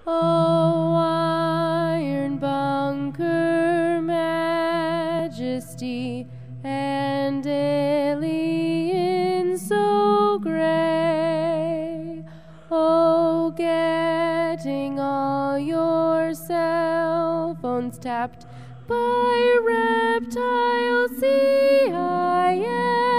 Oh, iron bunker majesty and alien so gray. Oh, getting all your cell phones tapped by reptile CIA.